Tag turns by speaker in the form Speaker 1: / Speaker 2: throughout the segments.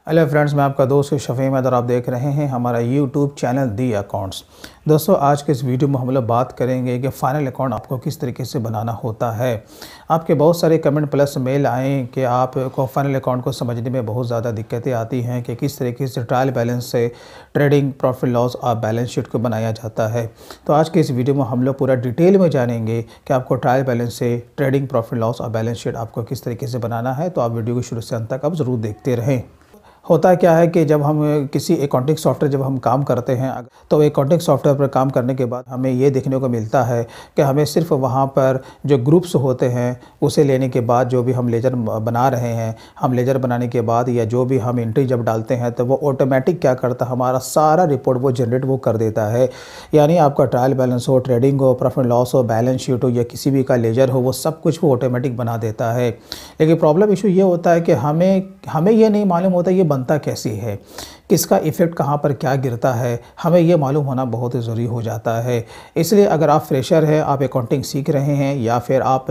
Speaker 1: Hello friends, मैं आपका दोस्त शफ़ी अहमद और आप देख रहे हैं हमारा यूट्यूब चैनल दी अकाउंट्स। दोस्तों, आज के इस वीडियो में हम लोग बात करेंगे कि फ़ाइनल अकाउंट आपको किस तरीके से बनाना होता है। आपके बहुत सारे कमेंट प्लस मेल आए कि आपको फ़ाइनल अकाउंट को समझने में बहुत ज़्यादा दिक्कतें आती हैं कि किस तरीके से ट्रायल बैलेंस से ट्रेडिंग प्रॉफिट लॉस और बैलेंस शीट को बनाया जाता है। तो आज के इस वीडियो में हम लोग पूरा डिटेल में जानेंगे कि आपको ट्रायल बैलेंस से ट्रेडिंग प्रॉफिट लॉस और बैलेंस शीट आपको किस तरीके से बनाना है। तो आप वीडियो को शुरू से अंत तक आप ज़रूर देखते रहें। होता क्या है कि जब हम किसी अकाउंटिंग सॉफ्टवेयर जब हम काम करते हैं तो अकाउंटिंग सॉफ्टवेयर पर काम करने के बाद हमें ये देखने को मिलता है कि हमें सिर्फ वहाँ पर जो ग्रुप्स होते हैं उसे लेने के बाद जो भी हम लेजर बना रहे हैं, हम लेजर बनाने के बाद या जो भी हम एंट्री जब डालते हैं तो वो ऑटोमेटिक क्या करता है, हमारा सारा रिपोर्ट वो जनरेट वो कर देता है। यानी आपका ट्रायल बैलेंस हो, ट्रेडिंग हो, प्रॉफिट लॉस हो, बैलेंस शीट हो या किसी भी का लेजर हो, वो सब कुछ वो ऑटोमेटिक बना देता है। लेकिन प्रॉब्लम इशू ये होता है कि हमें ये नहीं मालूम होता ये बनता कैसी है, किसका इफ़ेक्ट कहाँ पर क्या गिरता है, हमें ये मालूम होना बहुत ज़रूरी हो जाता है। इसलिए अगर आप फ्रेशर हैं, आप अकाउंटिंग सीख रहे हैं या फिर आप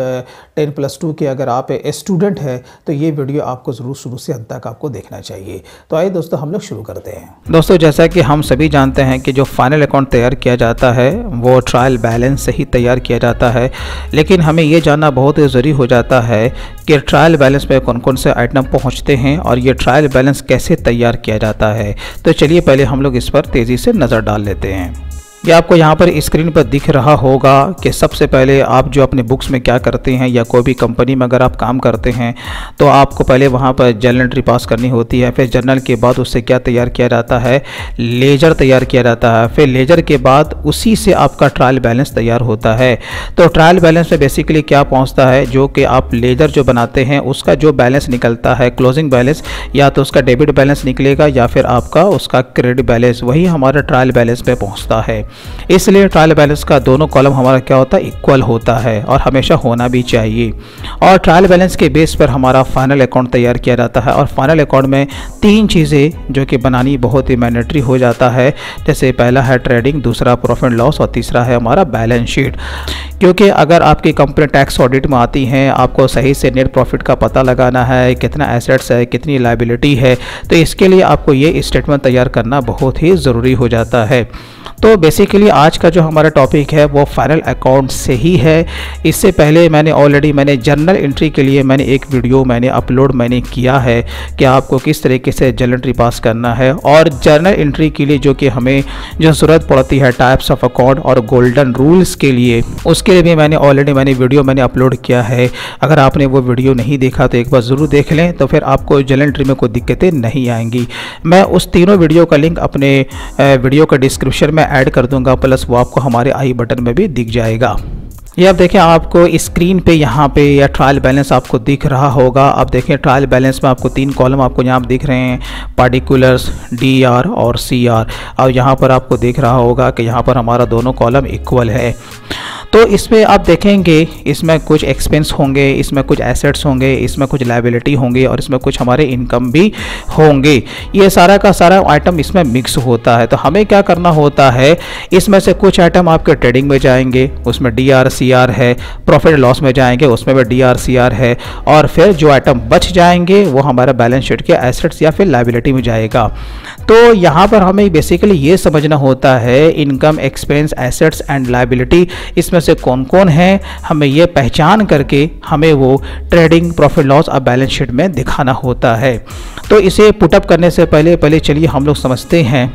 Speaker 1: 10+2 के अगर आप स्टूडेंट हैं तो ये वीडियो आपको ज़रूर शुरू से अंत तक आपको देखना चाहिए। तो आइए दोस्तों, हम लोग शुरू करते हैं। दोस्तों, जैसा कि हम सभी जानते हैं कि जो फाइनल अकाउंट तैयार किया जाता है वो ट्रायल बैलेंस से ही तैयार किया जाता है, लेकिन हमें ये जानना बहुत ज़रूरी हो जाता है कि ट्रायल बैलेंस में कौन कौन से आइटम पहुँचते हैं और ये ट्रायल बैलेंस कैसे तैयार किया जाता है। तो चलिए पहले हम लोग इस पर तेज़ी से नज़र डाल लेते हैं। ये आपको यहाँ पर स्क्रीन पर दिख रहा होगा कि सबसे पहले आप जो अपने बुक्स में क्या करते हैं या कोई भी कंपनी में अगर आप काम करते हैं तो आपको पहले वहाँ पर जर्नल एंट्री पास करनी होती है। फिर जर्नल के बाद उससे क्या तैयार किया जाता है, लेजर तैयार किया जाता है। फिर लेजर के बाद उसी से आपका ट्रायल बैलेंस तैयार होता है। तो ट्रायल बैलेंस में बेसिकली क्या पहुँचता है, जो कि आप लेजर जो बनाते हैं उसका जो बैलेंस निकलता है, क्लोजिंग बैलेंस, या तो उसका डेबिट बैलेंस निकलेगा या फिर आपका उसका क्रेडिट बैलेंस, वही हमारा ट्रायल बैलेंस पे पहुँचता है। इसलिए ट्रायल बैलेंस का दोनों कॉलम हमारा क्या होता है, इक्वल होता है और हमेशा होना भी चाहिए। और ट्रायल बैलेंस के बेस पर हमारा फाइनल अकाउंट तैयार किया जाता है। और फाइनल अकाउंट में 3 चीज़ें जो कि बनानी बहुत ही मैंडेटरी हो जाता है। जैसे पहला है ट्रेडिंग, दूसरा प्रॉफिट लॉस और तीसरा है हमारा बैलेंस शीट। क्योंकि अगर आपकी कंपनी टैक्स ऑडिट में आती हैं, आपको सही से नेट प्रॉफिट का पता लगाना है, कितना एसेट्स है, कितनी लायबिलिटी है, तो इसके लिए आपको ये स्टेटमेंट तैयार करना बहुत ही ज़रूरी हो जाता है। तो बेसिकली आज का जो हमारा टॉपिक है वो फाइनल अकाउंट से ही है। इससे पहले मैंने जर्नल एंट्री के लिए एक वीडियो अपलोड किया है कि आपको किस तरीके से जर्नल एंट्री पास करना है। और जर्नल एंट्री के लिए जो कि हमें जो ज़रूरत पड़ती है टाइप्स ऑफ अकाउंट और गोल्डन रूल्स के लिए, उसके लिए भी मैंने वीडियो अपलोड किया है। अगर आपने वो वीडियो नहीं देखा तो एक बार ज़रूर देख लें, तो फिर आपको जर्नल एंट्री में कोई दिक्कतें नहीं आएंगी। मैं उस तीनों वीडियो का लिंक अपने वीडियो का डिस्क्रिप्शन में ऐड कर दूंगा, प्लस वो आपको हमारे आई बटन में भी दिख जाएगा। ये आप देखें, आपको स्क्रीन पे यहाँ पे या ट्रायल बैलेंस आपको दिख रहा होगा। आप देखें ट्रायल बैलेंस में आपको 3 कॉलम आपको यहाँ दिख रहे हैं, पार्टिकुलर्स, DR और CR। और यहाँ पर आपको दिख रहा होगा कि यहाँ पर हमारा दोनों कॉलम इक्वल है। तो इसमें आप देखेंगे इसमें कुछ एक्सपेंस होंगे, इसमें कुछ एसेट्स होंगे, इसमें कुछ लायबिलिटी होंगे और इसमें कुछ हमारे इनकम भी होंगे। ये सारा का सारा आइटम इसमें मिक्स होता है। तो हमें क्या करना होता है, इसमें से कुछ आइटम आपके ट्रेडिंग में जाएंगे, उसमें DR CR है, प्रॉफिट लॉस में जाएंगे, उसमें भी DR CR है, और फिर जो आइटम बच जाएंगे वो हमारा बैलेंस शीट के एसेट्स या फिर लायबिलिटी में जाएगा। तो यहाँ पर हमें बेसिकली ये समझना होता है income, expense, assets and liability इसमें से कौन कौन है, हमें ये पहचान करके हमें वो ट्रेडिंग प्रॉफिट लॉस और बैलेंस शीट में दिखाना होता है। तो इसे पुटअप करने से पहले चलिए हम लोग समझते हैं।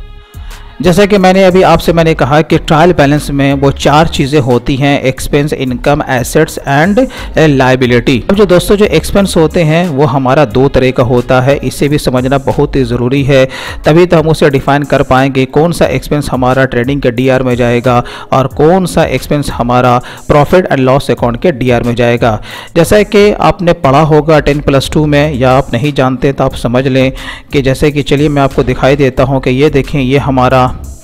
Speaker 1: जैसा कि मैंने अभी आपसे कहा कि ट्रायल बैलेंस में वो 4 चीज़ें होती हैं, expense, income, assets and liability. अब जो दोस्तों जो एक्सपेंस होते हैं वो हमारा 2 तरह का होता है, इसे भी समझना बहुत ही ज़रूरी है, तभी तो हम उसे डिफाइन कर पाएंगे कौन सा एक्सपेंस हमारा ट्रेडिंग के DR में जाएगा और कौन सा एक्सपेंस हमारा प्रॉफिट एंड लॉस अकाउंट के DR में जाएगा। जैसा कि आपने पढ़ा होगा 10+2 में, या आप नहीं जानते तो आप समझ लें कि जैसे कि चलिए मैं आपको दिखाई देता हूँ कि ये देखें, ये हमारा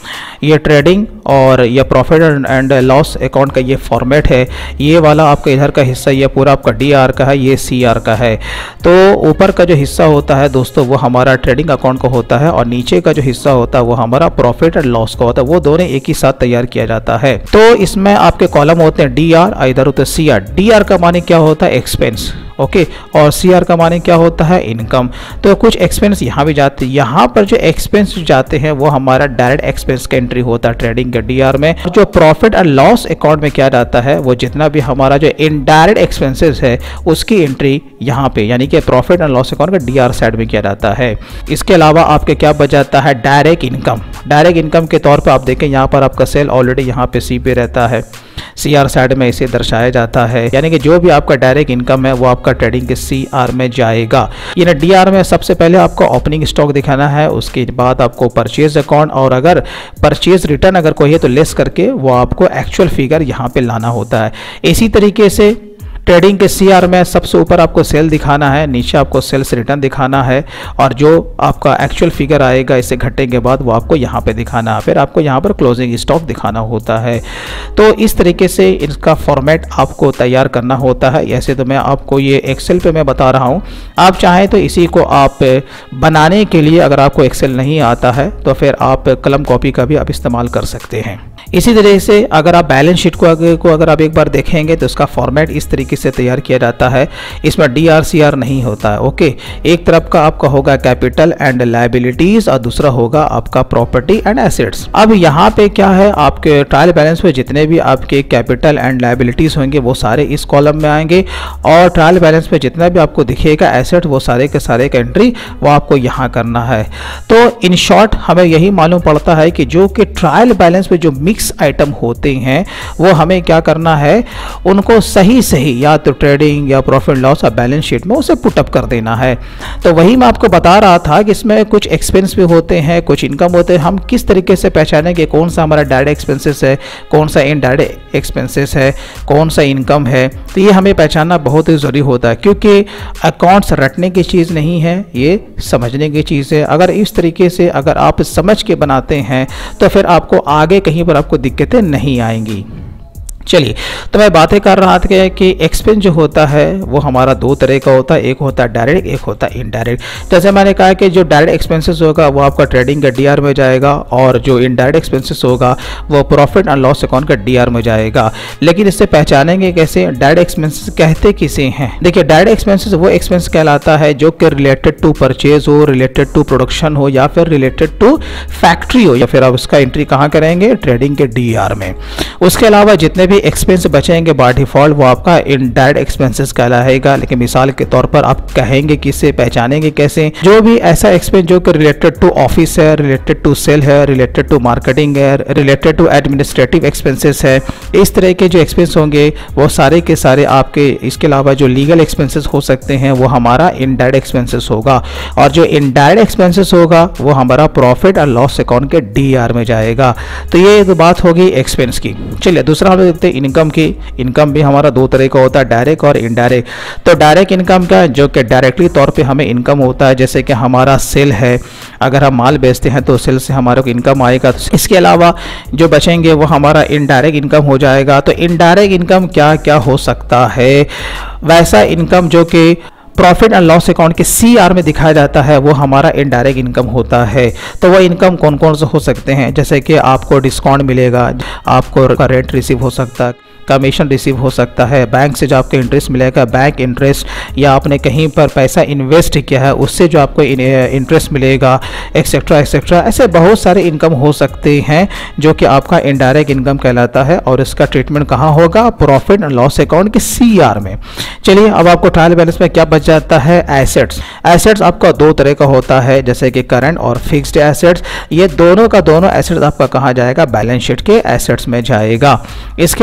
Speaker 1: ये ट्रेडिंग और ये प्रॉफिट एंड लॉस अकाउंट का ये फॉर्मेट है। ये वाला आपका इधर का हिस्सा ये पूरा आपका DR का है, ये CR का है। तो ऊपर का जो हिस्सा होता है दोस्तों वो हमारा ट्रेडिंग अकाउंट का होता है और नीचे का जो हिस्सा होता है वो हमारा प्रॉफिट एंड लॉस का होता है। वो दोनों एक ही साथ तैयार किया जाता है। तो इसमें आपके कॉलम होते हैं DR, इधर होता है CR। DR का माने क्या होता है? एक्सपेंस, ओके, और CR का माने क्या होता है? इनकम। तो कुछ एक्सपेंस यहाँ भी जाते हैं। यहाँ पर जो एक्सपेंस जाते हैं वो हमारा डायरेक्ट एक्सपेंस का एंट्री होता है ट्रेडिंग के DR में। जो प्रॉफिट एंड लॉस अकाउंट में क्या जाता है वो जितना भी हमारा जो इनडायरेक्ट एक्सपेंसेस है उसकी एंट्री यहाँ पे, यानी कि प्रॉफिट एंड लॉस अकाउंट का DR साइड में किया जाता है। इसके अलावा आपके क्या बच जाता है? Direct income. डायरेक्ट इनकम के तौर पर आप देखें यहाँ पर आपका सेल ऑलरेडी यहाँ पे C पे रहता है, CR साइड में इसे दर्शाया जाता है, यानी कि जो भी आपका डायरेक्ट इनकम है वो आपका ट्रेडिंग के CR में जाएगा। यानी DR में सबसे पहले आपको ओपनिंग स्टॉक दिखाना है, उसके बाद आपको परचेज अकाउंट, और अगर परचेज रिटर्न अगर कोई है तो लेस करके वो आपको एक्चुअल फिगर यहाँ पे लाना होता है। इसी तरीके से ट्रेडिंग के CR में सबसे ऊपर आपको सेल दिखाना है, नीचे आपको सेल्स रिटर्न दिखाना है, और जो आपका एक्चुअल फिगर आएगा इसे घटने के बाद वो आपको यहाँ पे दिखाना है। फिर आपको यहाँ पर क्लोजिंग स्टॉक दिखाना होता है। तो इस तरीके से इसका फॉर्मेट आपको तैयार करना होता है। ऐसे तो मैं आपको ये एक्सेल पे मैं बता रहा हूँ, आप चाहें तो इसी को आप बनाने के लिए, अगर आपको एक्सेल नहीं आता है तो फिर आप कलम कॉपी का भी आप इस्तेमाल कर सकते हैं। इसी तरह से अगर आप बैलेंस शीट को अगर आप एक बार देखेंगे तो इसका फॉर्मेट इस तरीके से तैयार किया जाता है। इसमें DR CR नहीं होता है, ओके। एक तरफ का आपका होगा कैपिटल एंड लायबिलिटीज और दूसरा होगा आपका प्रॉपर्टी एंड एसेट्स। अब यहाँ पे क्या है, आपके ट्रायल बैलेंस में जितने भी आपके कैपिटल एंड लायबिलिटीज होंगे वो सारे इस कॉलम में आएंगे, और ट्रायल बैलेंस में जितना भी आपको दिखेगा एसेट वो सारे के सारे का एंट्री वो आपको यहाँ करना है। तो इन शॉर्ट हमें यही मालूम पड़ता है कि जो कि ट्रायल बैलेंस में जो मिक्स आइटम होते हैं वो हमें क्या करना है, उनको सही सही या तो ट्रेडिंग या प्रॉफिट लॉस या बैलेंस शीट में उसे पुटअप कर देना है। तो वही मैं आपको बता रहा था कि इसमें कुछ एक्सपेंस भी होते हैं, कुछ इनकम होते हैं। हम किस तरीके से पहचानेंगे कौन सा हमारा डायरेक्ट एक्सपेंसेस है, कौन सा इनडायरेक्ट एक्सपेंसेस है, कौन सा इनकम है, तो ये हमें पहचानना बहुत ही ज़रूरी होता है, क्योंकि अकाउंट्स रटने की चीज़ नहीं है, ये समझने की चीज़ है। अगर इस तरीके से अगर आप समझ के बनाते हैं तो फिर आपको आगे कहीं पर आपको दिक्कतें नहीं आएंगी। चलिए, तो मैं बातें कर रहा था कि एक्सपेंस जो होता है वो हमारा दो तरह का होता है, एक होता है डायरेक्ट, एक होता है इनडायरेक्ट। जैसे मैंने कहा कि जो डायरेक्ट एक्सपेंसेस होगा वो आपका ट्रेडिंग का DR में जाएगा, और जो इनडायरेक्ट एक्सपेंसेस होगा वो प्रॉफिट एंड लॉस अकाउंट का DR में जाएगा। लेकिन इससे पहचानेंगे कैसे, डायरेक्ट एक्सपेंसेस कहते किसे हैं? देखिए, डायरेक्ट एक्सपेंसेस वो एक्सपेंस कहलाता है जो कि रिलेटेड टू परचेज हो, रिलेटेड टू प्रोडक्शन हो, या फिर रिलेटेड टू फैक्ट्री हो, या फिर आप उसका एंट्री कहाँ करेंगे? ट्रेडिंग के DR में। उसके अलावा जितने भी एक्सपेंस बचेंगे बाय डिफॉल्ट वो आपका इनडायरेक्ट एक्सपेंसेस कहलाएगा। लेकिन मिसाल के तौर पर आप कहेंगे किससे, पहचानेंगे कैसे? जो भी ऐसा एक्सपेंस जो कि रिलेटेड टू ऑफिस है, रिलेटेड टू सेल है, रिलेटेड टू मार्केटिंग है, रिलेटेड टू एडमिनिस्ट्रेटिव एक्सपेंसेस है, इस तरह के जो एक्सपेंस होंगे वो सारे के सारे आपके। इसके अलावा जो लीगल एक्सपेंसेस हो सकते हैं वो हमारा इनडायरेक्ट एक्सपेंसेस होगा, और जो इनडायरेक्ट एक्सपेंसेस होगा वो हमारा प्रॉफिट और लॉस अकाउंट के DR में जाएगा। तो ये तो बात होगी एक्सपेंस की। चलिए, दूसरा हम देखते हैं इनकम की। इनकम भी हमारा दो तरह का होता है, डायरेक्ट और इनडायरेक्ट। तो डायरेक्ट इनकम का जो कि डायरेक्टली तौर पे हमें इनकम होता है, जैसे कि हमारा सेल है, अगर हम माल बेचते हैं तो सेल से हमारे को इनकम आएगा। इसके अलावा जो बचेंगे वो हमारा इनडायरेक्ट इनकम हो जाएगा। तो इनडायरेक्ट इनकम क्या क्या हो सकता है? वैसा इनकम जो कि प्रॉफिट एंड लॉस अकाउंट के CR में दिखाया जाता है वो हमारा इनडायरेक्ट इनकम होता है। तो वह इनकम कौन कौन से हो सकते हैं? जैसे कि आपको डिस्काउंट मिलेगा, आपको रेंट रिसीव हो सकता है, कमीशन रिसीव हो सकता है, बैंक से जो आपको इंटरेस्ट मिलेगा बैंक इंटरेस्ट, या आपने कहीं पर पैसा इन्वेस्ट किया है उससे जो आपको इंटरेस्ट मिलेगा, एक्सेट्रा एक्सेट्रा। ऐसे बहुत सारे इनकम हो सकते हैं जो कि आपका इनडायरेक्ट इनकम कहलाता है, और इसका ट्रीटमेंट कहाँ होगा? प्रॉफिट एंड लॉस अकाउंट के CR में। चलिए, अब आपको ट्रायल बैलेंस में क्या बच जाता है? एसेट्स। एसेट्स आपका दो तरह का होता है, जैसे कि करंट और फिक्स्ड एसेट्स। ये दोनों का दोनों एसेट्स आपका कहाँ जाएगा? बैलेंस शीट के एसेट्स में जाएगा। इसके अलावा आपका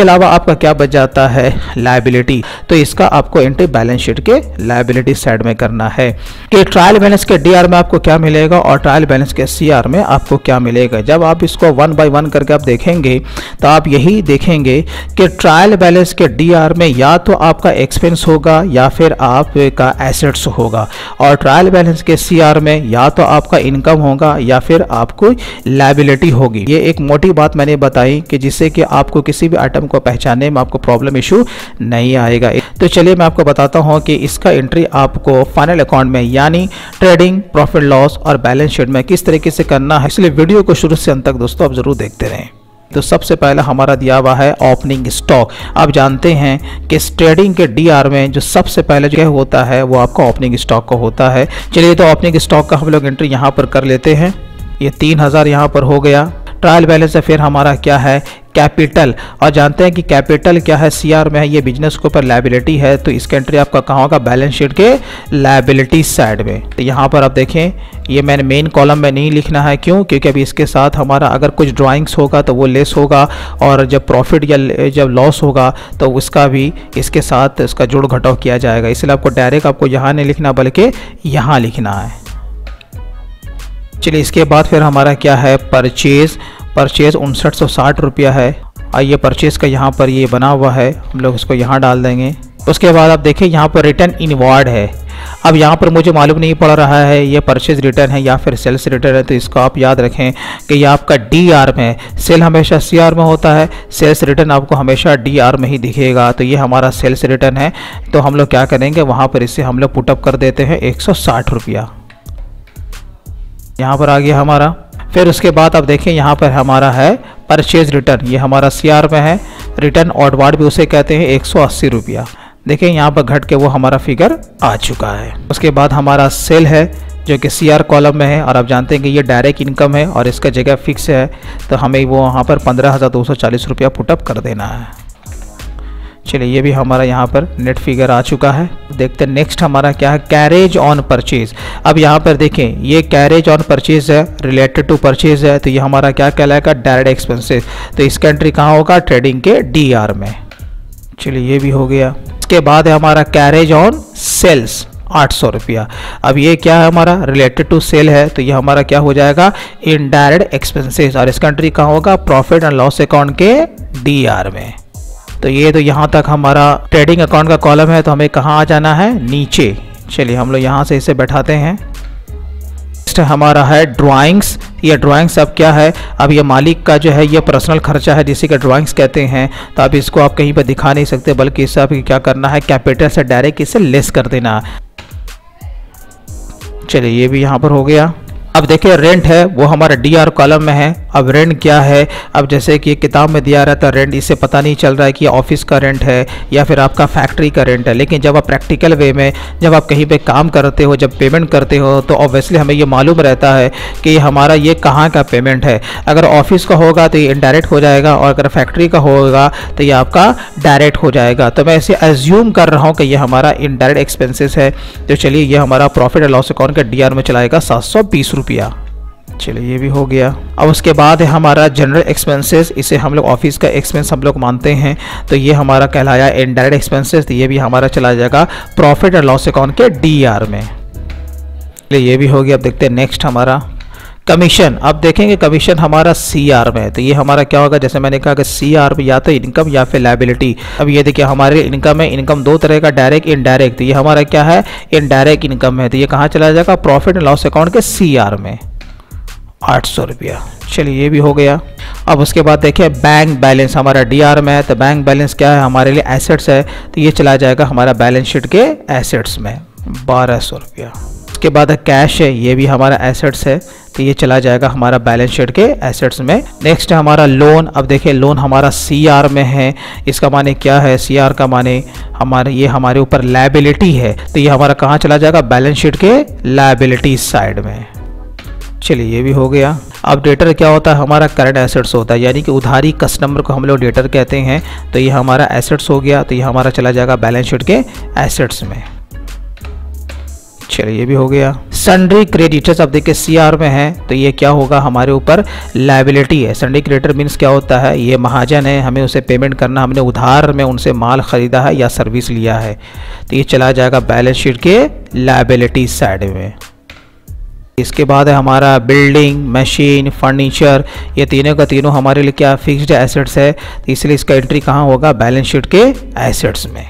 Speaker 1: आपका क्या बच जाता है, लायबिलिटी। तो इसका आपको एंट्री बैलेंस शीट के लायबिलिटी साइड में करना है कि ट्रायल बैलेंस के डीआर में आपको क्या मिलेगा और ट्रायल बैलेंस के सीआर में आपको क्या मिलेगा। जब आप इसको 1 बाय 1 करके आप देखेंगे तो आप यही देखेंगे कि ट्रायल बैलेंस के डीआर में या तो आपका एक्सपेंस होगा या फिर आपका एसेट्स होगा, और ट्रायल बैलेंस के सीआर में या तो आपका इनकम होगा या फिर आपको लायबिलिटी होगी। ये एक मोटी बात मैंने बताई कि जिससे कि आपको किसी भी आइटम को पहचानने में आपको प्रॉब्लम इशू नहीं आएगा। तो चलिए मैं आपको बताता हूँ कि इसका एंट्री आपको फाइनल अकाउंट में यानी ट्रेडिंग, प्रॉफिट लॉस और बैलेंस शीट में किस तरीके से करना है, इसलिए वीडियो को शुरू से अंत तक दोस्तों आप जरूर देखते रहें। तो सबसे पहला हमारा दिया हुआ है ओपनिंग स्टॉक। आप जानते हैं कि ट्रेडिंग के डीआर में जो सबसे पहले जो होता है वो आपका ओपनिंग स्टॉक का होता है। चलिए तो ओपनिंग स्टॉक का हम लोग एंट्री यहाँ पर कर लेते हैं। ये 3000 यहाँ पर हो गया। ट्रायल बैलेंस है, फिर हमारा क्या है, कैपिटल। और जानते हैं कि कैपिटल क्या है, सीआर में है, ये बिजनेस के ऊपर लायबिलिटी है, तो इसका एंट्री आपका कहाँ होगा, बैलेंस शीट के लायबिलिटी साइड में। तो यहाँ पर आप देखें ये मैंने मेन कॉलम में नहीं लिखना है, क्यों, क्योंकि अभी इसके साथ हमारा अगर कुछ ड्राइंग्स होगा तो वो लेस होगा, और जब प्रॉफिट या जब लॉस होगा तो उसका भी इसके साथ इसका जोड़ घटाव किया जाएगा। इसलिए आपको डायरेक्ट आपको यहाँ नहीं लिखना बल्कि यहाँ लिखना है। चलिए इसके बाद फिर हमारा क्या है, परचेज 5960 रुपया है, और ये परचेज का यहाँ पर ये बना हुआ है, हम लोग इसको यहाँ डाल देंगे। उसके बाद आप देखें यहाँ पर रिटर्न इनवार्ड है। अब यहाँ पर मुझे मालूम नहीं पड़ रहा है ये परचेज रिटर्न है या फिर सेल्स रिटर्न है, तो इसको आप याद रखें कि ये आपका डीआर में है। सेल हमेशा सीआर में होता है, सेल्स रिटर्न आपको हमेशा डीआर में ही दिखेगा। तो ये हमारा सेल्स रिटर्न है, तो हम लोग क्या करेंगे वहाँ पर इसे हम लोग पुटअप कर देते हैं 160 रुपया, यहाँ पर आ गया हमारा। फिर उसके बाद आप देखें यहाँ पर हमारा है परचेज रिटर्न, ये हमारा सीआर में है, रिटर्न ऑडवार्ड भी उसे कहते हैं, 180 रुपया। देखें यहाँ पर घट के वो हमारा फिगर आ चुका है। उसके बाद हमारा सेल है जो कि सीआर कॉलम में है, और आप जानते हैं कि ये डायरेक्ट इनकम है और इसका जगह फिक्स है, तो हमें वो वहाँ पर 15,240 रुपया पुटअप कर देना है। चलिए ये भी हमारा यहाँ पर नेट फिगर आ चुका है। देखते हैं नेक्स्ट हमारा क्या है, कैरेज ऑन परचेज। अब यहाँ पर देखें ये कैरेज ऑन परचेज है, रिलेटेड टू परचेज है, तो ये हमारा क्या कहलाएगा, डायरेक्ट एक्सपेंसेस। तो इसका एंट्री कहाँ होगा, ट्रेडिंग के डीआर में। चलिए ये भी हो गया। इसके बाद है हमारा कैरेज ऑन सेल्स 800 रुपया। अब ये क्या है हमारा, रिलेटेड टू सेल है, तो ये हमारा क्या हो जाएगा, इनडायरेक्ट एक्सपेंसेस, और इसका एंट्री कहाँ होगा, प्रॉफिट एंड लॉस अकाउंट के डीआर में। तो ये तो यहाँ तक हमारा ट्रेडिंग अकाउंट का कॉलम है, तो हमें कहाँ आ जाना है, नीचे। चलिए हम लोग यहाँ से इसे बैठाते हैं। नेक्स्ट हमारा है ड्राइंग्स। ये ड्राइंग्स अब क्या है, अब ये मालिक का जो है ये पर्सनल खर्चा है जिसे का ड्राइंग्स कहते हैं, तो अब इसको आप कहीं पर दिखा नहीं सकते, बल्कि इससे आप क्या करना है, कैपिटल से डायरेक्ट इसे लेस कर देना। चलिए ये भी यहाँ पर हो गया। अब देखिए रेंट है वो हमारा डीआर कॉलम में है। अब रेंट क्या है, अब जैसे कि किताब में दिया रहता है रेंट, इससे पता नहीं चल रहा है कि ऑफिस का रेंट है या फिर आपका फैक्ट्री का रेंट है, लेकिन जब आप प्रैक्टिकल वे में जब आप कहीं पे काम करते हो, जब पेमेंट करते हो, तो ऑब्वियसली हमें ये मालूम रहता है कि हमारा ये कहाँ का पेमेंट है। अगर ऑफिस का होगा तो ये इनडायरेक्ट हो जाएगा, और अगर फैक्ट्री का होगा तो ये आपका डायरेक्ट हो जाएगा। तो मैं इसे एज्यूम कर रहा हूँ कि ये हमारा इनडायरेक्ट एक्सपेंसेस है। तो चलिए ये हमारा प्रॉफिट एंड लॉस अकाउंट का डीआर में चलाएगा 720 रुपया। चलिए ये भी हो गया। अब उसके बाद है हमारा जनरल एक्सपेंसेस, इसे हम लोग ऑफिस का एक्सपेंस हम लोग मानते हैं, तो ये हमारा कहलाया इनडायरेक्ट एक्सपेंसेस, तो ये भी हमारा चला जाएगा प्रॉफिट एंड लॉस अकाउंट के डीआर में। चलिए ये भी हो गया। अब देखते हैं नेक्स्ट हमारा कमीशन। अब देखेंगे कमीशन हमारा सीआर में है, तो ये हमारा क्या होगा, जैसे मैंने कहा कि सीआर में या तो इनकम या फिर लायबिलिटी। अब ये देखिए हमारे इनकम है, इनकम दो तरह का, डायरेक्ट इनडायरेक्ट, तो ये हमारा क्या है, इनडायरेक्ट इनकम है, तो ये कहाँ चला जाएगा, प्रॉफिट एंड लॉस अकाउंट के सीआर में 800 रुपया। चलिए ये भी हो गया। अब उसके बाद देखिए बैंक बैलेंस हमारा डीआर में है, तो बैंक बैलेंस क्या है, हमारे लिए एसेट्स है, तो ये चला जाएगा हमारा बैलेंस शीट के एसेट्स में 1200 रुपया। उसके बाद कैश है, ये भी हमारा एसेट्स है, तो ये चला जाएगा हमारा बैलेंस शीट के एसेट्स में। नेक्स्ट है हमारा लोन। अब देखिए लोन हमारा सीआर में है, इसका माने क्या है, सीआर का माने हमारे ये हमारे ऊपर लायबिलिटी है, तो ये हमारा कहाँ चला जाएगा, बैलेंस शीट के लायबिलिटी साइड में। चलिए ये भी हो गया। अब डेटर क्या होता है, हमारा करंट एसेट्स होता है, यानी कि उधारी कस्टमर को हम लोग डेटर कहते हैं, तो ये हमारा एसेट्स हो गया, तो ये हमारा चला जाएगा बैलेंस शीट के एसेट्स में। चलिए ये भी हो गया। सन्ड्री क्रेडिटर्स अब देखिए सीआर में है तो ये क्या होगा, हमारे ऊपर लायबिलिटी है। सन्ड्री क्रेडिटर मीन्स क्या होता है, ये महाजन है, हमें उसे पेमेंट करना, हमने उधार में उनसे माल खरीदा है या सर्विस लिया है, तो ये चला जाएगा बैलेंस शीट के लायबिलिटी साइड में। इसके बाद है हमारा बिल्डिंग, मशीन, फर्नीचर, ये तीनों का तीनों हमारे लिए क्या फिक्स्ड एसेट्स है, तो इसलिए इसका एंट्री कहाँ होगा, बैलेंस शीट के एसेट्स में।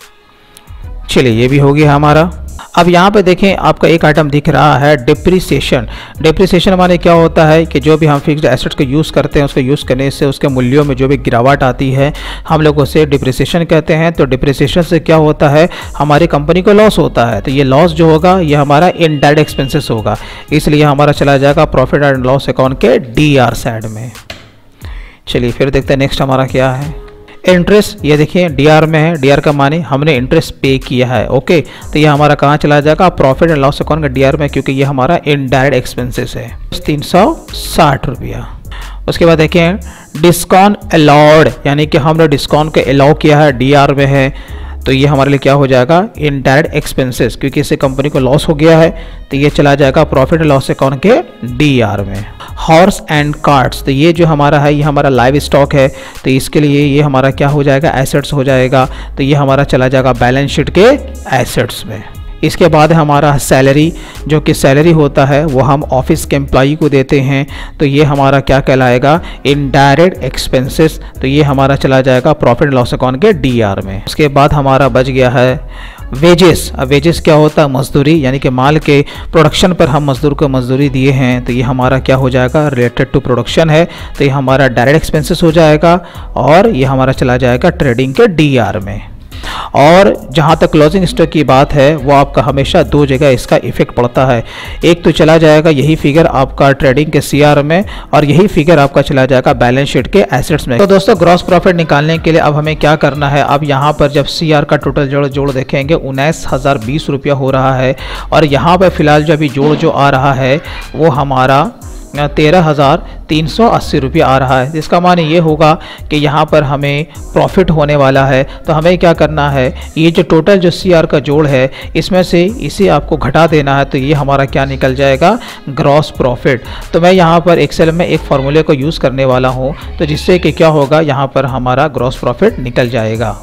Speaker 1: चलिए ये भी हो गया हमारा। अब यहाँ पे देखें आपका एक आइटम दिख रहा है डिप्रिसिएशन। डिप्रिसिएशन माने क्या होता है कि जो भी हम फिक्स्ड एसेट्स को यूज़ करते हैं, उसको यूज़ करने से उसके मूल्यों में जो भी गिरावट आती है हम लोग उसे डिप्रिसिएशन कहते हैं। तो डिप्रिसिएशन से क्या होता है, हमारी कंपनी को लॉस होता है, तो ये लॉस जो होगा ये हमारा इनडायरेक्ट एक्सपेंसेस होगा, इसलिए हमारा चला जाएगा प्रॉफिट एंड लॉस अकाउंट के डीआर साइड में। चलिए फिर देखते हैं नेक्स्ट हमारा क्या है। इंटरेस्ट, ये देखिए डीआर में है, डीआर का माने हमने इंटरेस्ट पे किया है। ओके, तो ये हमारा कहाँ चला जाएगा, प्रॉफिट एंड लॉस अकाउंट का डीआर में, क्योंकि ये हमारा इनडायरेक्ट एक्सपेंसेस है, 360 रुपया। उसके बाद देखें डिस्काउंट अलाउड, यानी कि हमने डिस्काउंट को अलाउ किया है, डीआर में है, तो ये हमारे लिए क्या हो जाएगा, इनडायरेक्ट एक्सपेंसेस, क्योंकि इससे कंपनी को लॉस हो गया है, तो ये चला जाएगा प्रॉफिट एंड लॉस अकाउंट के डीआर में। हॉर्स एंड कार्ट्स, तो ये जो हमारा है ये हमारा लाइव स्टॉक है, तो इसके लिए ये हमारा क्या हो जाएगा, एसेट्स हो जाएगा, तो ये हमारा चला जाएगा बैलेंस शीट के एसेट्स में। इसके बाद हमारा सैलरी, जो कि सैलरी होता है वो हम ऑफिस के एम्प्लॉई को देते हैं, तो ये हमारा क्या कहलाएगा, इनडायरेक्ट एक्सपेंसेस, तो ये हमारा चला जाएगा प्रॉफिट एंड लॉस अकाउंट के डीआर में। उसके बाद हमारा बच गया है वेजेस। अब वेजेस क्या होता है, मजदूरी, यानी कि माल के प्रोडक्शन पर हम मजदूर को मजदूरी दिए हैं, तो ये हमारा क्या हो जाएगा, रिलेटेड टू प्रोडक्शन है, तो ये हमारा डायरेक्ट एक्सपेंसेस हो जाएगा, और ये हमारा चला जाएगा ट्रेडिंग के डीआर में। और जहाँ तक क्लोजिंग स्टॉक की बात है वो आपका हमेशा दो जगह इसका इफेक्ट पड़ता है, एक तो चला जाएगा यही फिगर आपका ट्रेडिंग के सीआर में, और यही फिगर आपका चला जाएगा बैलेंस शीट के एसेट्स में। तो दोस्तों ग्रॉस प्रॉफिट निकालने के लिए अब हमें क्या करना है, अब यहाँ पर जब सीआर का टोटल जोड़ देखेंगे 19,020 रुपया हो रहा है, और यहाँ पर फिलहाल जो अभी जोड़ जो आ रहा है वो हमारा 13,380 रुपया आ रहा है। इसका माने ये होगा कि यहाँ पर हमें प्रॉफिट होने वाला है, तो हमें क्या करना है, ये जो टोटल जो सीआर का जोड़ है इसमें से इसे आपको घटा देना है, तो ये हमारा क्या निकल जाएगा, ग्रॉस प्रॉफिट। तो मैं यहाँ पर एक्सेल में एक फार्मूले को यूज़ करने वाला हूँ, तो जिससे कि क्या होगा, यहाँ पर हमारा ग्रॉस प्रॉफिट निकल जाएगा।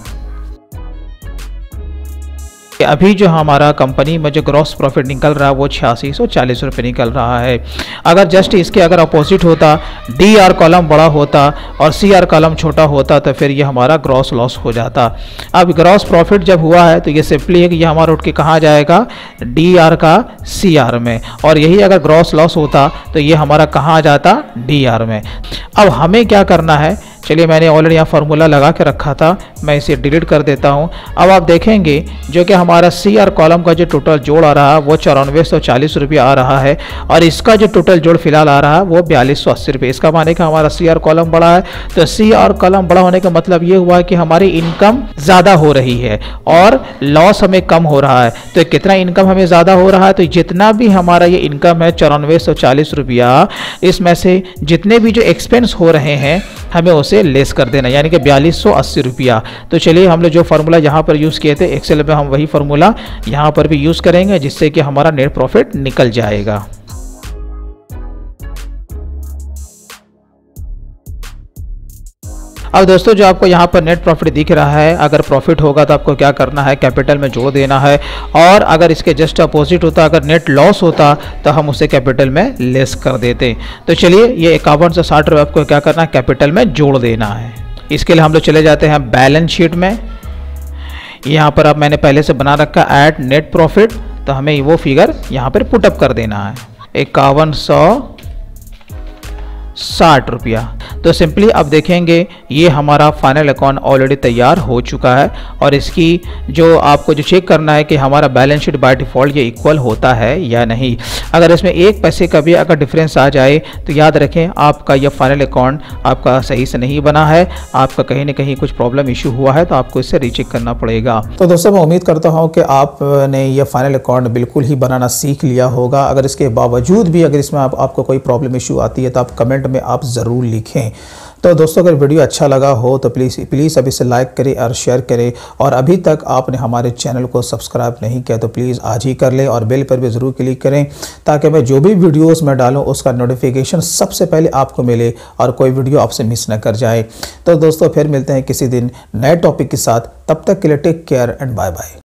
Speaker 1: अभी जो हमारा कंपनी में जो ग्रॉस प्रॉफिट निकल रहा है वो 8640 रुपये निकल रहा है। अगर जस्ट इसके अगर अपोजिट होता, डीआर कॉलम बड़ा होता और सीआर कॉलम छोटा होता, तो फिर ये हमारा ग्रॉस लॉस हो जाता। अब ग्रॉस प्रॉफिट जब हुआ है तो ये सिंपली है कि ये हमारा उठ के कहाँ जाएगा, डीआर का सीआर में, और यही अगर ग्रॉस लॉस होता तो ये हमारा कहाँ आ जाता, डीआर में। अब हमें क्या करना है, चलिए मैंने ऑलरेडी यहाँ फार्मूला लगा के रखा था, मैं इसे डिलीट कर देता हूँ। अब आप देखेंगे जो कि हमारा सीआर कॉलम का जो टोटल जोड़ आ रहा है वो 9440 रुपया आ रहा है, और इसका जो टोटल जोड़ फिलहाल आ रहा है वो 4280 रुपये। इसका माने कि हमारा सीआर कॉलम बड़ा है, तो सीआर कॉलम बड़ा होने का मतलब ये हुआ कि हमारी इनकम ज़्यादा हो रही है और लॉस हमें कम हो रहा है। तो कितना इनकम हमें ज़्यादा हो रहा है, तो जितना भी हमारा ये इनकम है 9440 रुपया, इसमें से जितने भी जो एक्सपेंस हो रहे हैं हमें उसे लेस कर देना, यानी कि 4280 रुपया। तो चलिए हम लोग जो फार्मूला यहाँ पर यूज़ किए थे एक्सेल में, हम वही फार्मूला यहाँ पर भी यूज़ करेंगे, जिससे कि हमारा नेट प्रॉफिट निकल जाएगा। अब दोस्तों जो आपको यहाँ पर नेट प्रॉफिट दिख रहा है, अगर प्रॉफिट होगा तो आपको क्या करना है, कैपिटल में जोड़ देना है, और अगर इसके जस्ट अपोजिट होता, अगर नेट लॉस होता तो हम उसे कैपिटल में लेस कर देते। तो चलिए ये 5160 रुपये आपको क्या करना है, कैपिटल में जोड़ देना है। इसके लिए हम लोग चले जाते हैं बैलेंस शीट में। यहाँ पर अब मैंने पहले से बना रखा ऐड नेट प्रॉफिट, तो हमें वो फिगर यहाँ पर पुटअप कर देना है, 5160 रुपया। तो सिंपली अब देखेंगे ये हमारा फाइनल अकाउंट ऑलरेडी तैयार हो चुका है, और इसकी जो आपको जो चेक करना है कि हमारा बैलेंस शीट बाय डिफ़ॉल्ट ये इक्वल होता है या नहीं। अगर इसमें एक पैसे का भी अगर डिफरेंस आ जाए तो याद रखें आपका ये फाइनल अकाउंट आपका सही से नहीं बना है, आपका कहीं ना कहीं कुछ प्रॉब्लम इशू हुआ है, तो आपको इससे रीचेक करना पड़ेगा। तो दोस्तों मैं उम्मीद करता हूँ कि आपने ये फाइनल अकाउंट बिल्कुल ही बनाना सीख लिया होगा। अगर इसके बावजूद भी अगर इसमें आपको कोई प्रॉब्लम इशू आती है तो आप कमेंट में आप ज़रूर लिखें। तो दोस्तों अगर वीडियो अच्छा लगा हो तो प्लीज़ अब इसे लाइक करें और शेयर करें, और अभी तक आपने हमारे चैनल को सब्सक्राइब नहीं किया तो प्लीज़ आज ही कर लें और बेल पर भी ज़रूर क्लिक करें, ताकि मैं जो भी वीडियोस मैं डालूं उसका नोटिफिकेशन सबसे पहले आपको मिले और कोई वीडियो आपसे मिस न कर जाए। तो दोस्तों फिर मिलते हैं किसी दिन नए टॉपिक के साथ, तब तक के लिए take care and bye bye.